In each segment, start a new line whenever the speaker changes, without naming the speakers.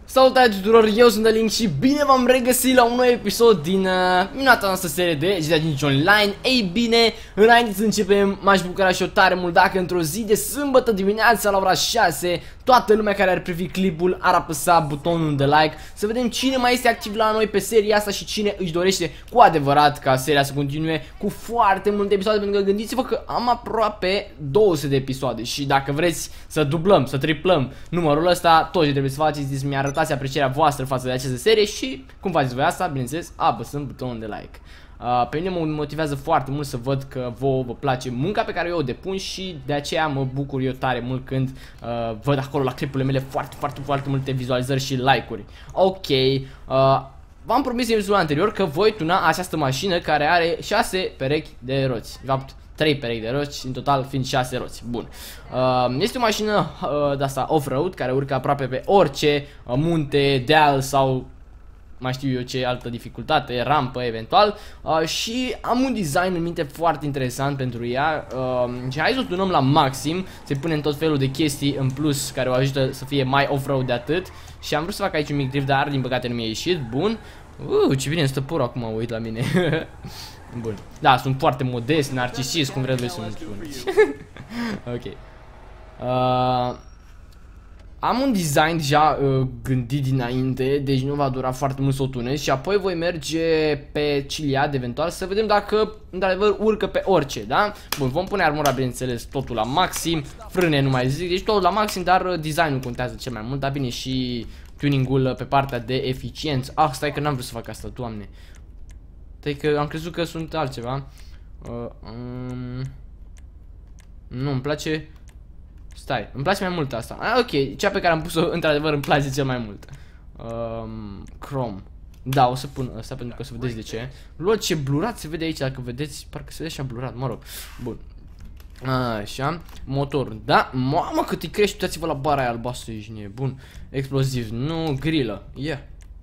Salutare tuturor, eu sunt Link și bine v-am regăsit la un nou episod din minunata noastră serie de GTA 5 Online. Ei bine, înainte să începem, m-aș bucura și eu tare mult dacă într-o zi de sâmbătă dimineața la ora 6 toată lumea care ar privi clipul ar apăsa butonul de like. Să vedem cine mai este activ la noi pe seria asta și cine își dorește cu adevărat ca seria să continue cu foarte multe episoade. Pentru că gândiți-vă că am aproape 200 de episoade și dacă vreți să dublăm, să triplăm numărul ăsta, tot ce trebuie să faceți este să mi-arătați aprecierea voastră față de această serie și cum faceți voi asta, bineînțeles, apăsând butonul de like. Pe mine mă motivează foarte mult să văd că vouă vă place munca pe care eu o depun și de aceea mă bucur eu tare mult când văd acolo la clipurile mele foarte multe vizualizări și like-uri. Ok, v-am promis în episodul anterior că voi tuna această mașină care are 6 perechi de roți. De fapt, 3 perechi de roți, în total fiind 6 roți. Bun. Este o mașină de asta off-road care urcă aproape pe orice munte, deal sau mai știu eu ce altă dificultate, rampă eventual, și am un design în minte foarte interesant pentru ea și hai să o tunăm la maxim, să-i punem tot felul de chestii în plus care o ajută să fie mai off-road de atât. Și am vrut să fac aici un mic drift, dar din păcate nu mi-a ieșit. Bun. Ce bine stă pur acum, mă uit la mine. Bun. Da, sunt foarte modest, narcisist, cum vreți voi să-mi spuneți. Ok. Am un design deja gândit dinainte, deci nu va dura foarte mult să o tunez și apoi voi merge pe Chiliad eventual să vedem dacă într-adevăr urcă pe orice, da? Bun, vom pune armura, bineînțeles, totul la maxim, frâne nu mai zic, deci totul la maxim, dar designul contează cel mai mult, dar bine și tuningul pe partea de eficiență. Ah, stai că n-am vrut să fac asta, Doamne. Stai că am crezut că sunt altceva. Nu, îmi place. Stai, îmi place mai mult asta. Ok, cea pe care am pus-o într-adevăr îmi place cel mai mult. Chrome. Da, o să pun asta pentru că o să vedeți de ce. Lol, ce blurat se vede aici, dacă vedeți, parcă se vede așa blurat, mă rog. Bun. Așa, motor, da, mamă cât îi crește, uitați-vă la bara aia albastră, ești nebun. Exploziv, nu, grilă, yeah.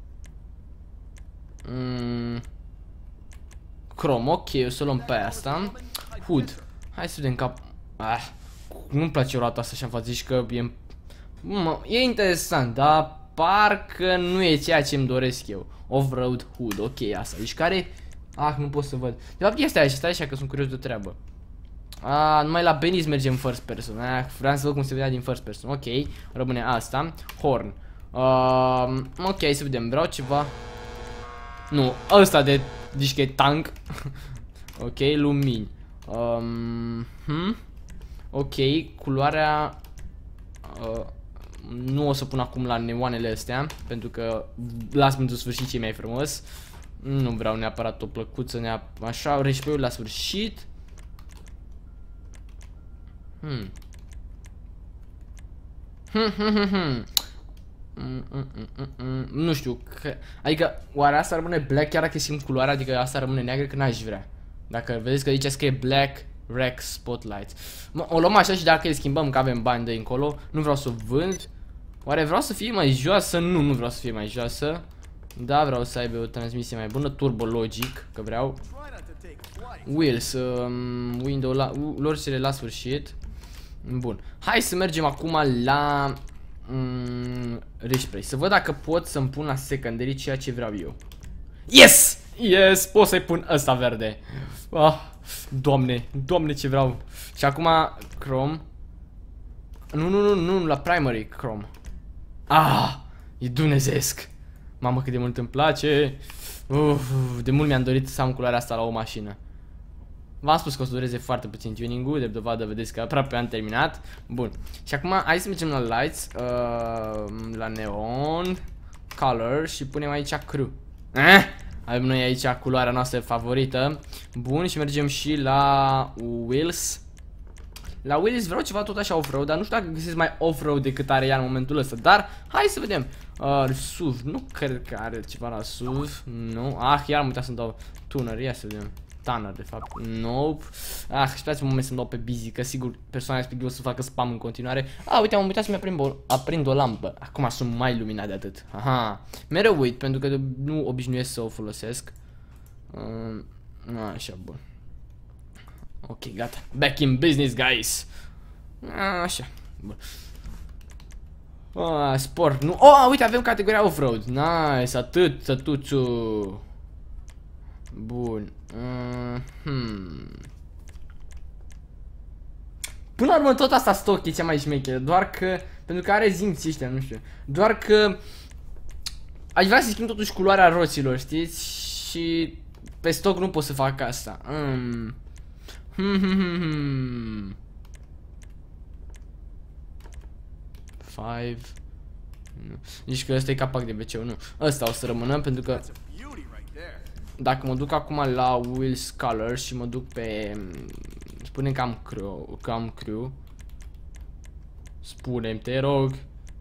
Chrome, ok, o să luăm pe asta. Hood, hai să vedem cap. Nu-mi place roata asta și am față, zici că e interesant, dar parcă nu e ceea ce îmi doresc eu. Off-road hood, ok, asta, deci care. Nu pot să văd. De fapt este așa, stai așa că sunt curios de treabă. Numai la Beniz mergem în first person. Vreau să văd cum se vedea din first person. Ok, rămâne asta. Horn. Ok, să vedem, vreau ceva. Nu, ăsta de zici că e tank. Ok, lumini. Ok, culoarea nu o să pun acum la neoanele astea, pentru că las pentru sfârșit ce e mai frumos. Nu vreau neapărat o plăcuță, așa, reșpeiul la sfârșit. Nu știu, adică oare asta rămâne black chiar dacă simt culoarea, adică asta rămâne neagră, că n-aș vrea. Dacă vedeți că aici scrie black Rex Spotlight. O luăm așa și dacă îl schimbăm, că avem bani de încolo. Nu vreau să o vând. Oare vreau să fie mai joasă? Nu vreau să fie mai joasă. Da, vreau să aibă o transmisie mai bună. Turbo Logic, că vreau. Wheels, window la lorțile la sfârșit. Bun. Hai să mergem acum la Respray. Să văd dacă pot să-mi pun la secondary ceea ce vreau eu. Yes! Yes! Pot să-i pun ăsta verde. Doamne, doamne ce vreau. Și acum Chrome. Nu, la primary Chrome. E dumnezeesc. Mamă cât de mult îmi place. De mult mi-am dorit să am culoarea asta la o mașină. V-am spus că o să dureze foarte puțin tuning-ul, de dovadă vedeți că aproape am terminat. Bun. Și acum hai să mergem la lights, la neon, color și punem aici crew. Avem noi aici culoarea noastră favorită. Bun, și mergem și la wheels. La wheels vreau ceva tot așa off-road, dar nu știu dacă găsesc mai off-road decât are ea în momentul ăsta. Dar hai să vedem. SUV, nu cred că are ceva la SUV. Nu, chiar am uitat să-mi dau tuner, ia să vedem. Tanner, de fapt, nope. Așteptați un moment să-mi dau pe busy, că sigur persoana respectivă o să facă spam în continuare. Uite, am uitat să-mi aprind o lampă. Acum sunt mai luminat de atât. Mereu uit, pentru că nu obișnuiesc să o folosesc. Așa, bun. Ok, gata. Back in business, guys. Așa, bun. Sport, nu? Oh, uite, avem categoria off-road. Nice, atât, sătuțu. Bun. Până la urmă tot asta stock e cea mai șmecheră, doar că, pentru că are zinți ăștia, nu știu. Doar că aș vrea să schimb totuși culoarea roților, știți? Și pe stock nu pot să fac asta. Five. Nu. Zici că ăsta e capac de WC-ul, nu. Ăsta o să rămână pentru că dacă mă duc acum la Wheels Color și mă duc pe... Spune-mi că am crew. Spune-mi, te rog.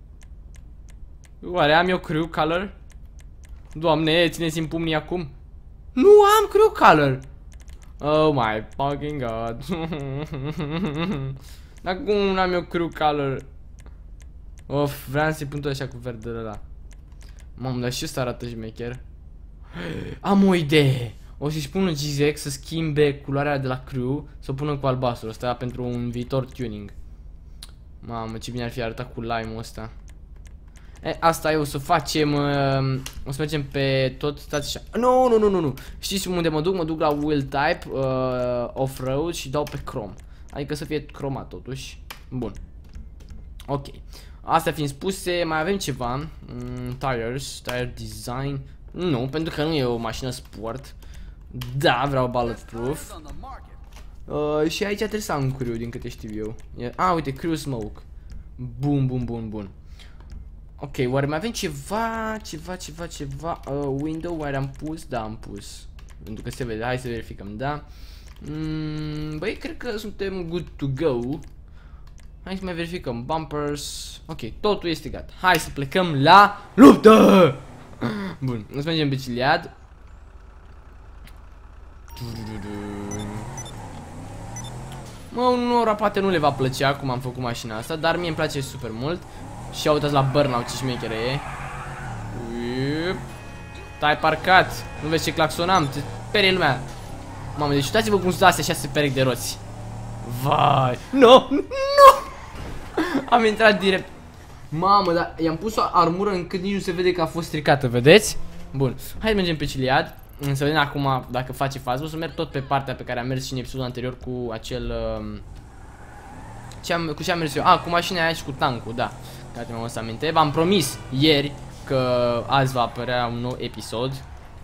Oare am eu crew color? Doamne, țineți-mi pumnii acum. Nu am crew color. Oh my fucking god. Dar cum nu am eu crew color? Of, vreau să-i pun tot așa cu verdele ăla. Mamă, dar și ăsta arată șmecher. Am o idee. O să-și pun un GZX să schimbe culoarea de la crew, să o pună cu albastru, ăsta pentru un viitor tuning. Mamă, ce bine ar fi arătat cu lime-ul ăsta. Asta e, o să facem, o să mergem pe tot, stați așa. Nu. Știți unde mă duc? Mă duc la wheel type, off-road și dau pe chrome. Adică să fie cromat totuși. Bun. Ok. Astea fiind spuse, mai avem ceva. Tire design. Nu, pentru că nu e o mașină sport. Da, vreau bulletproof. Și aici trebuie să am un crew, din câte știu eu. Uite, crew smoke. Bun. Ok, oare mai avem ceva. Window, oare am pus? Da, am pus. Pentru că se vede, hai să verificăm, da. Băi, cred că suntem good to go. Hai să mai verificăm, bumpers. Ok, totul este gata. Hai să plecăm la luptă. Bun, o să mergem pe Ciliad. Mă, unora poate nu le va plăcea cum am făcut mașina asta, dar mie îmi place super mult. Și uitați la burnout ce șmecheră e. Stai parcat. Nu vezi ce claxonam, te sperie lumea. Mamă, deci uitați-vă cum sunt astea 6 perechi de roți. Vai. Nu. Am intrat direct. Mamă, dar i-am pus o armură încât nici nu se vede că a fost stricată, vedeți? Bun, hai să mergem pe Ciliad. Să vedem acum dacă face fază. O să merg tot pe partea pe care am mers și în episodul anterior cu acel... cu ce am mers eu? Cu mașina aia și cu tancul, da. Gata, mi-am adus aminte. V-am promis ieri că azi va apărea un nou episod.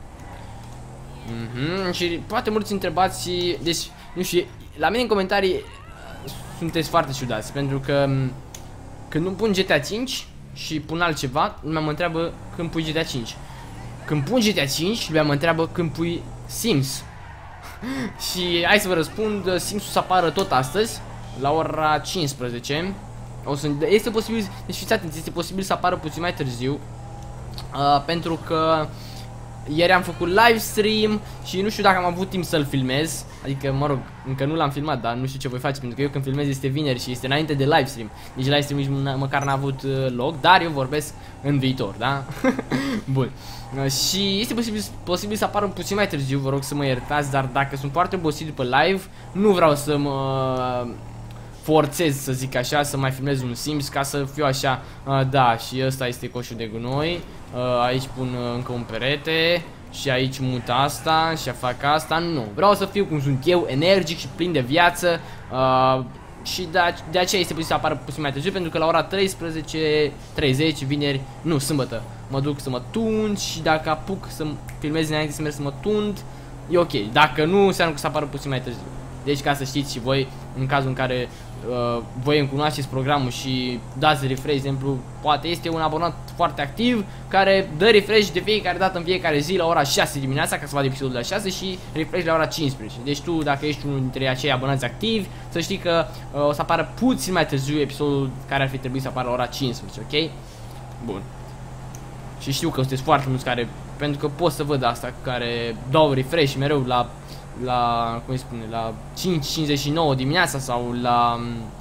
Și poate mulți întrebați, deci, nu știu, la mine în comentarii sunteți foarte ciudați, pentru că când nu pun GTA 5 și pun altceva, lumea mă întreabă când pui GTA 5. Când pun GTA 5, lumea mă întreabă când pui Sims. Și hai să vă răspund, Sims-ul să apară tot astăzi, la ora 15. Este posibil, deci fiți atenți, este posibil să apară puțin mai târziu, pentru că ieri am făcut live stream și nu știu dacă am avut timp să-l filmez. Adică, mă rog, încă nu l-am filmat, dar nu știu ce voi face, pentru că eu când filmez este vineri și este înainte de live stream. Deci live stream nici măcar n-a avut loc, dar eu vorbesc în viitor, da? Bun. Și este posibil să apară puțin mai târziu, vă rog să mă iertați, dar dacă sunt foarte obosit după live, nu vreau să mă forțez, să zic așa, să mai filmez un Sims ca să fiu așa. Da, și ăsta este coșul de gunoi. Aici pun încă un perete și aici mut asta și fac asta. Nu, vreau să fiu cum sunt eu, energic și plin de viață. Și de aceea este posibil să apară puțin mai târziu, pentru că la ora 13:30 vineri, nu, sâmbătă, mă duc să mă tund și dacă apuc să filmez înainte să merg să mă tund, e ok. Dacă nu, înseamnă că să apară puțin mai târziu. Deci ca să știți și voi, în cazul în care voi îmi cunoașteți programul și dați refresh, de exemplu, poate este un abonat foarte activ care dă refresh de fiecare dată în fiecare zi la ora 6 dimineața, ca să vadă episodul la 6 și refresh la ora 15. Deci tu, dacă ești unul dintre acei abonați activi, să știi că o să apară puțin mai târziu episodul care ar fi trebuit să apară la ora 15, ok? Bun. Și știu că sunteți foarte mulți care, pentru că pot să văd asta, care dau refresh mereu la cum îi spune, la 5:59 dimineața sau la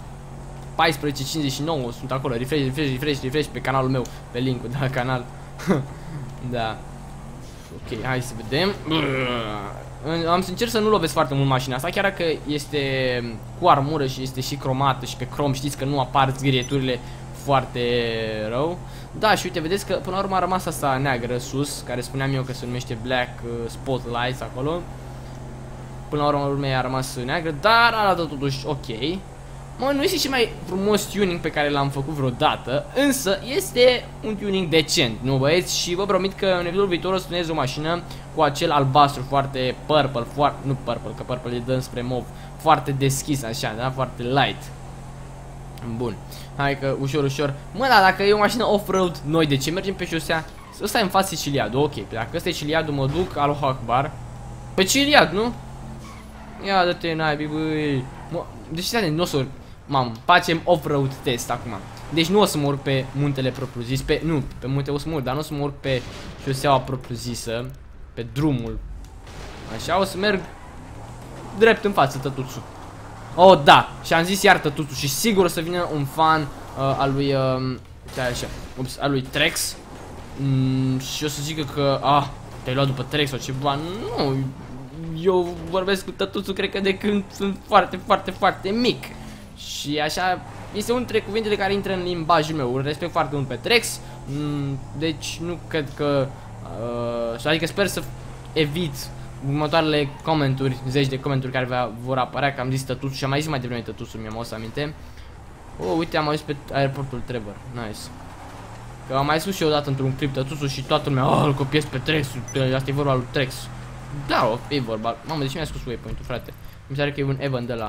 14:59, sunt acolo, refresh pe canalul meu, pe link-ul de la canal. Da. Ok, hai să vedem. Am să încerc să nu lovesc foarte mult mașina asta, chiar dacă este cu armură și este și cromată și pe crom, știți că nu apar zgârieturile foarte rău. Da, și uite, vedeți că până la urmă a rămas asta neagră sus, care spuneam eu că se numește Black Spotlights acolo. Până la urmă a rămas neagră, dar arată totuși ok. Mă, nu este cel mai frumos tuning pe care l-am făcut vreodată, însă este un tuning decent, nu băieți? Și vă promit că în episodul viitor o să tunez o mașină cu acel albastru foarte purple, nu purple, că purple e dăm spre mov, foarte deschis așa, da? Foarte light. Bun, hai că ușor, ușor. Mă, da, dacă e o mașină off-road, noi de ce mergem pe șosea? Ăsta e în față Ciliadul, ok, dacă ăsta e Ciliadul mă duc, Allahu Akbar. Pe Ciliad, nu? Ia dă-te naibii, băi. Deci nu o să urc. Mamă, facem off-road test acum. Deci nu o să mă urc pe muntele propriu-zis, nu, pe munte o să mă urc, dar nu o să mă urc pe șoseaua propriu-zisă, pe drumul. Așa, o să merg drept în față, tătuțul. Oh, da, și am zis iar tătuțul și sigur o să vină un fan al lui, așa, ups, al lui Trex. Și o să zică că, te-ai luat după Trex sau ceva. Nu, eu vorbesc cu tătuțul, cred că de când sunt foarte, foarte, foarte mic. Și așa, este unul dintre cuvintele care intră în limbajul meu. Îl respect foarte mult pe Trex. Deci nu cred că adică sper să evit următoarele comenturi, zeci de comenturi care vor apărea că am zis tătuțul și am mai zis mai devreme tătuțul, mi-am adus aminte. Uite, am auzit pe aeroportul Trevor, nice. Că am mai spus și eu odată într-un clip tătuțul și toată lumea, îl copiez pe Trex, asta e vorba lui Trex. Da, e vorba, mamă, de ce mi-a scos waypoint-ul, frate? Mi se pare că e un Evan de la.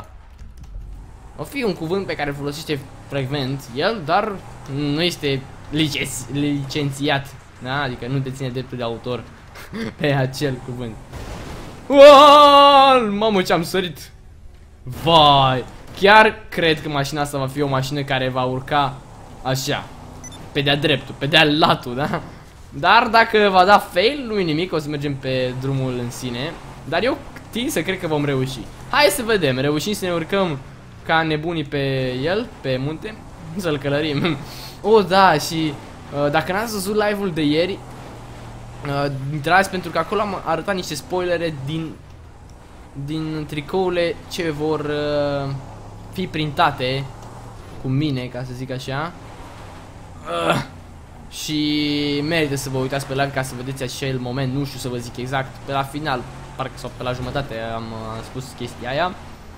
O fi un cuvânt pe care îl folosește frecvent el, dar nu este licențiat, da? Adică nu deține dreptul de autor pe acel cuvânt. Uaaaa, mamă, ce-am sărit. Vai, chiar cred că mașina asta va fi o mașină care va urca așa, pe de-a dreptul, pe de-a latul, da? Dar dacă va da fail, nu-i nimic, o să mergem pe drumul în sine. Dar eu tind să cred că vom reuși. Hai să vedem, reușim să ne urcăm ca nebunii pe el, pe munte, să-l călărim. Da, și dacă n-ați văzut live-ul de ieri, intrați, pentru că acolo am arătat niște spoilere din tricourile ce vor fi printate cu mine, ca să zic așa. Și merită să vă uitați pe live ca să vedeți acel moment, nu știu să vă zic exact, pe la final, parcă sau pe la jumătate am spus chestia aia.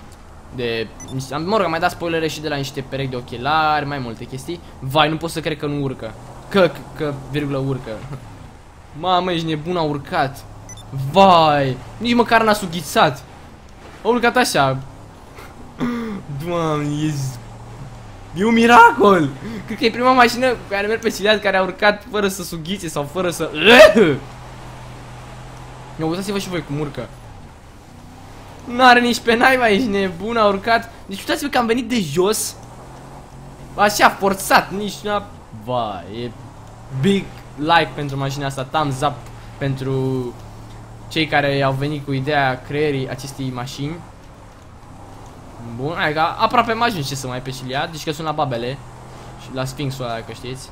Mă rog, am mai dat spoilere și de la niște perechi de ochelari, mai multe chestii. Vai, nu pot să cred că nu urcă. Virgulă, urcă. Mamă, ești nebun, a urcat. Vai, nici măcar n-a sughițat. A urcat așa. Doamne, e un miracol. Cred că e prima mașină cu care merg pe Ciliad care a urcat fără să sughițe sau fără să... Uitați-vă și voi cum urcă. N-are nici pe naiba, ești nebun, a urcat. Deci uitați-vă că am venit de jos. Așa, forțat, nici n-a... Vai, e big like pentru mașina asta, thumbs up pentru cei care au venit cu ideea creierii acestei mașini. Bun, hai că aproape am ajuns, ce să mai pe Ciliad, deci că sunt la Babele și la Sphinxul ăla, dacă știți.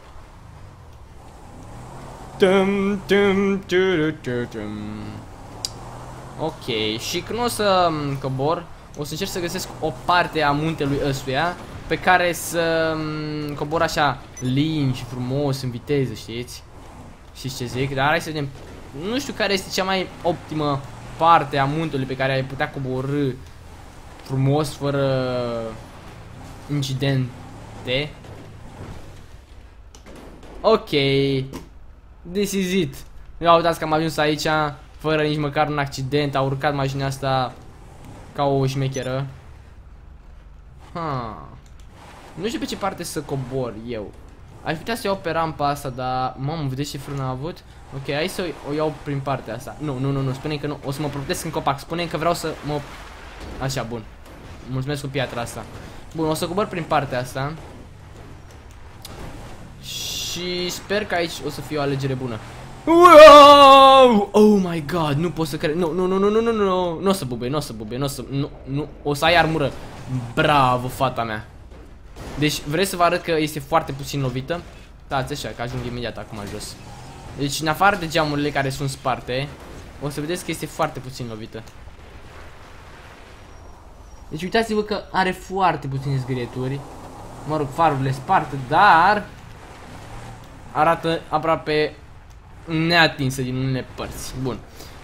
Ok, și când o să cobor, o să încerc să găsesc o parte a muntelui ăstuia pe care să cobor așa lin și frumos, în viteză, știți? Știți ce zic? Dar hai să vedem. Nu știu care este cea mai optimă parte a muntelui pe care ai putea coborî frumos, fără incidente. Ok, this is it. Ia uitați că am ajuns aici fără nici măcar un accident. A urcat mașina asta ca o șmecheră. Nu știu pe ce parte să cobor eu. Aș putea să iau pe rampa asta, dar... Mamă, vedeți ce frână a avut? Ok, hai să o iau prin partea asta. Nu, spune că nu, o să mă proptesc în copac. Spune că vreau să mă... Așa, bun. Mulțumesc cu piatra asta. Bun, o să cobor prin partea asta. Și sper că aici o să fie o alegere bună. Wow! Oh my god, nu pot să cred. Nu o să bubuie, nu, o să ai armură. Bravo, fata mea. Deci, vreți să vă arăt că este foarte puțin lovită? Stați așa, că ajung imediat acum jos. Deci, în afară de geamurile care sunt sparte, o să vedeți că este foarte puțin lovită. Deci, uitați-vă că are foarte puține zgârieturi. Mă rog, farurile sparte, dar arată aproape neatinsă din unele părți. Bun.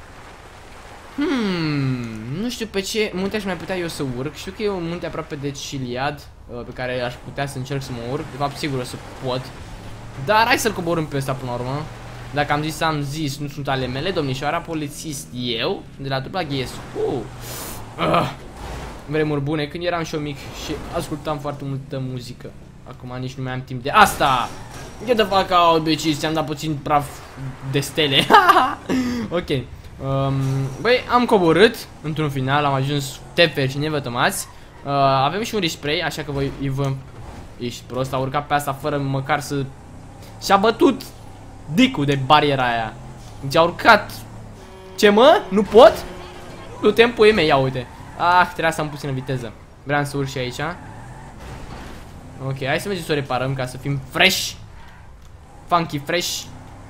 Nu știu pe ce munte aș mai putea eu să urc. Știu că e un munte aproape de Chiliad, pe care aș putea să încerc să mă urc. De fapt, sigur o să pot. Dar hai să-l coborâm pe ăsta până la urmă. Dacă am zis, am zis, nu sunt ale mele. Domnișoara polițist eu, de la dubla Ghescu. Vremuri bune, când eram și eu mic și ascultam foarte multă muzică. Acum nici nu mai am timp de asta. Get the fuck out, bitches. Ți-am dat puțin praf de stele. Ok. Băi, am coborât într-un final, am ajuns tefer și nevătămați. Avem și un respray, așa că voi ești prost, a urcat pe asta fără măcar să... Și-a bătut dicul de bariera aia. Deci a urcat. Ce mă? Nu pot? Nu tempo e mea, ia uite. Trebuia să am puțină viteză. Vreau să urc și aici. Ok, hai să mergem să o reparăm ca să fim fresh. Funky fresh.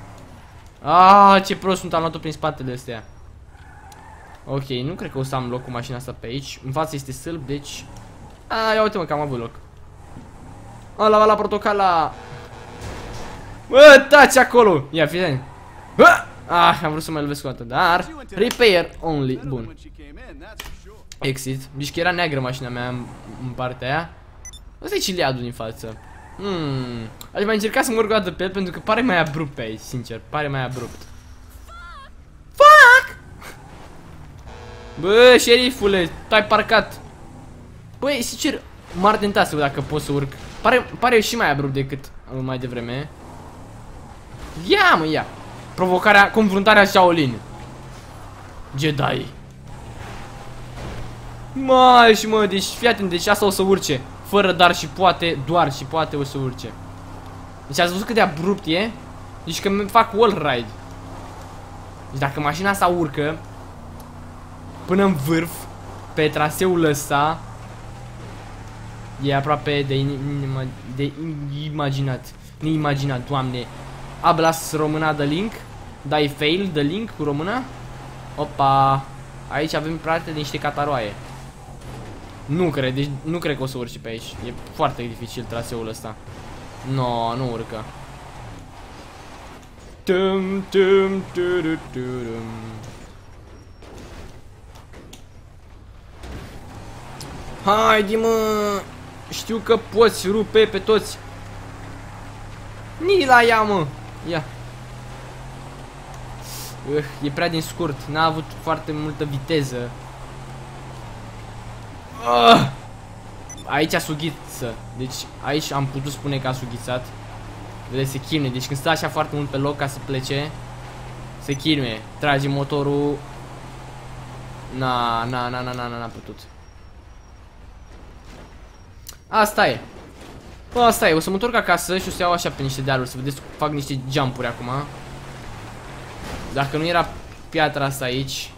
Ce prost sunt, am luat-o prin spatele astea. Ok, nu cred că o să am loc cu mașina asta pe aici. În față este sâlb, deci... ia uite mă că am avut loc. La protocala. Bă, taci acolo. Ia, fii. Am vrut să mă lovesc o dată, dar repair only. Bun. Exit. Deci că era neagră mașina mea în partea aia. Ăsta e Chiliadul din față. Aș mai încerca să mă urc o dată pe el, pentru că pare mai abrupt pe aici, sincer. Pare mai abrupt. Fuck! Bă, șerifule, tu-ai parcat. Băi, sincer, m-ar tenta să văd dacă pot să urc. Pare și mai abrupt decât mai devreme. Ia, mă, ia. Provocarea, confruntarea Shaolin. Jedi. Mai și mă, deci fii atent, deci asta o să urce. Fără dar și poate, doar și poate o să urce. Deci ați văzut cât de abrupt e? Deci că fac wall ride. Deci dacă mașina asta urcă până în vârf, pe traseul ăsta, e aproape de imaginat. Neimaginat, doamne. Ablas româna de link. Dai fail de link cu româna. Opa. Aici avem parte de niște cataroaie. Nu cred, deci nu cred că o să urci pe aici. E foarte dificil traseul ăsta. Nu urcă. Haide, mă. Știu că poți rupe pe toți. Nila, ia, mă. Ia. E prea din scurt. N-a avut foarte multă viteză. Aici a sughiță. Deci aici am putut spune că a sughițat. Vedeți, se chinuie. Deci când stă așa foarte mult pe loc ca să plece, se chinuie. Trage motorul. N-a putut. Asta e. Asta e. O să mă întorc acasă și o să iau așa pe niște dealuri. Să vedeți, fac niște jumpuri acum. Dacă nu era piatra asta aici.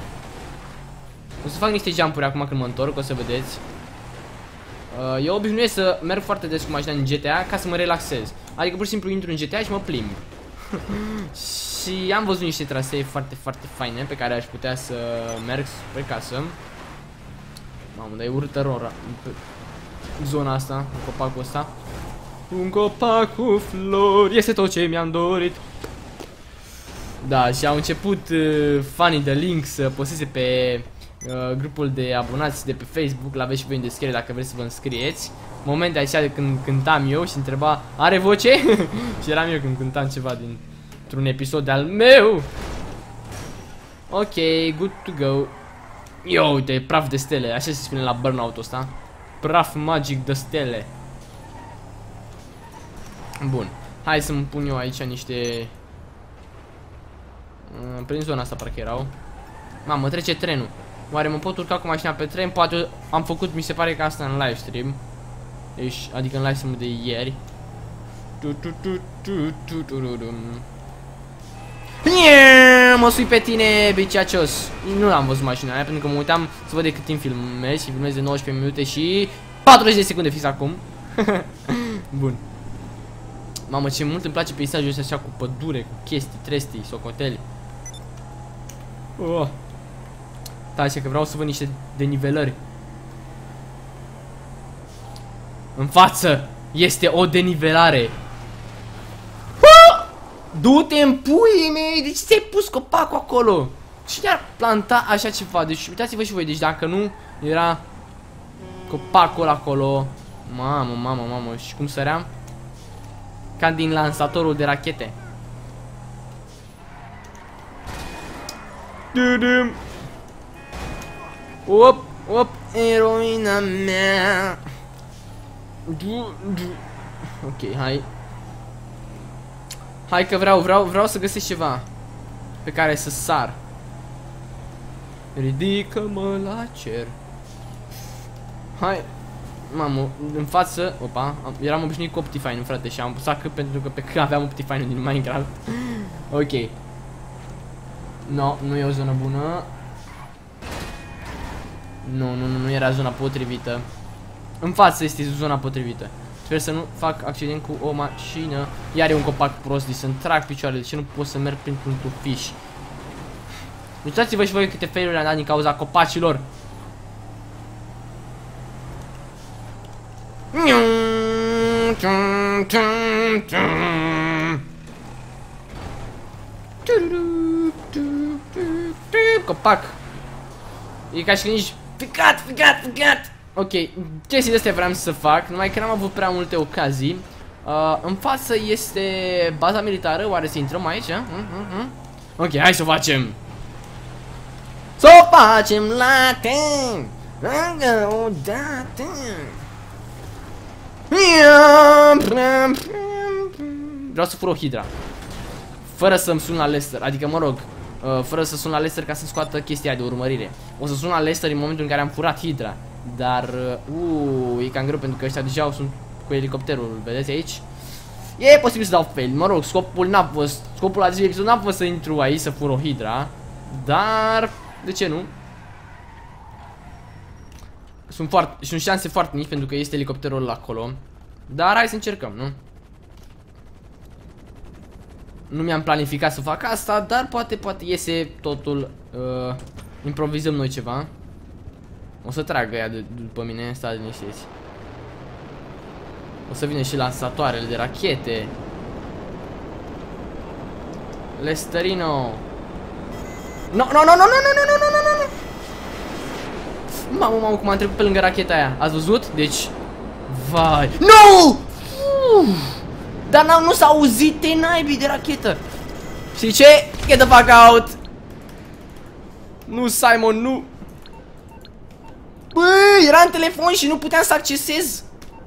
O să fac niște jumpuri acum când mă întorc, o să vedeți. Eu obișnuiesc să merg foarte des cu mașina în GTA ca să mă relaxez. Adică pur și simplu intru în GTA și mă plimb. Și am văzut niște trasee foarte, foarte faine pe care aș putea să merg spre casă. Mamă, dar e urâtă rora zona asta, în copacul ăsta. Un copac cu flori, este tot ce mi-am dorit. Da, și au început fanii de link să posteze pe grupul de abonați de pe Facebook. L-aveți și voi în descriere dacă vreți să vă înscrieți. Momente așa de când cântam eu și întreba, are voce? Și eram eu când cântam ceva dintr-un episod de-al meu. Ok, good to go. Yo, uite, praf de stele, așa se spune la Burnout-ul ăsta. Praf magic de stele. Bun, hai să-mi pun eu aici niște... Prin zona asta parcă erau. Mamă, trece trenul. Oare mă pot urca cu mașina pe tren? Poate am făcut, mi se pare că asta în live stream. Deci, adică în live stream de ieri. Mă sui pe tine, biciacios. Nu am văzut mașina aia pentru că mă uitam să văd de cât timp filmez. Și filmez de 19 minute și 40 de secunde fix acum. Bun. Mamă, ce mult îmi place peisajul ăsta așa cu pădure, cu chestii, trestii, socoteli. Da, așa că vreau să văd niște denivelări. În față este o denivelare. Du-te în puii mei, deci ți-ai pus copacul acolo. Cine ar planta așa ceva? Deci uitați-vă și voi, deci dacă nu era copacul acolo. Mamă, și cum săream? Ca din lansatorul de rachete. Op, eroina mea. Ok, hai. Hai că vreau să găsesc ceva pe care să sar. Ridică-mă la cer. Hai. Mamă, în față. Opa, eram obișnuit cu Optifine, frate, și am pus că pentru că pe aveam Optifine din Minecraft. Ok. No, nu e o zonă bună. Nu era zona potrivită. În față este zona potrivită. Sper să nu fac accident cu o mașină. Iar e un copac prost, deci să-mi trag picioarele. De ce nu pot să merg printr-un tufiș? Uitați-vă și voi câte failuri am dat din cauza copacilor. Copac. E ca și când ești ficat. Ok, chestiile astea vreau să fac, numai că n-am avut prea multe ocazii. În față este baza militară, oare să intrăm aici? Ok, hai să o facem. Să o facem la timp. Încă o dată. Vreau să fur o hidra. Fără să-mi sun la Lester, adică mă rog, fără să sun la Lester ca să scoată chestia de urmărire. O să sun la Lester în momentul în care am furat hidra. Dar, e cam greu pentru că ăștia deja sunt cu elicopterul, vedeți aici? E posibil să dau fail, mă rog, scopul acestui episod n-a fost să intru aici, să fur o hidra. Dar, de ce nu? Sunt șanse foarte mici pentru că este elicopterul acolo. Dar hai să încercăm, nu? Nu mi-am planificat să fac asta, dar poate iese totul. Improvizăm noi ceva. O să tragă ea după mine, stați liniștiți. O să vină și lansatoarele de rachete. Lesterino. No. Mamă, cum am trecut pe lângă racheta aia. Ați văzut? Deci, vai. No! Dar nu s-a auzit de naibii de rachetă. Știi ce? Get the fuck out. Nu, Simon, nu. Băi, era în telefon și nu puteam să accesez.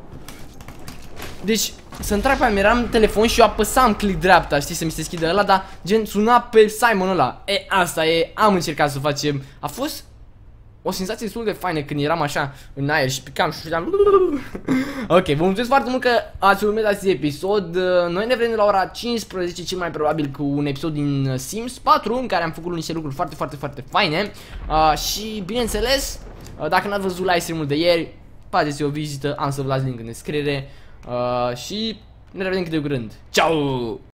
Deci, să-mi trag pe mine, eram în telefon și eu apăsam click dreapta, știi, să mi se deschidă ăla, dar gen suna pe Simon ăla. Asta e, am încercat să facem. A fost o senzație destul de faină când eram așa în aer și picam și făceam. Ok, vă mulțumesc foarte mult că ați urmărit acest episod. Noi ne vedem la ora 15, cel mai probabil cu un episod din Sims 4 în care am făcut niște lucruri foarte faine. Și bineînțeles, dacă n-ați văzut live stream-ul de ieri, faceți o vizită, am să vă las link în descriere. Și ne revedem cât de curând. Ciao!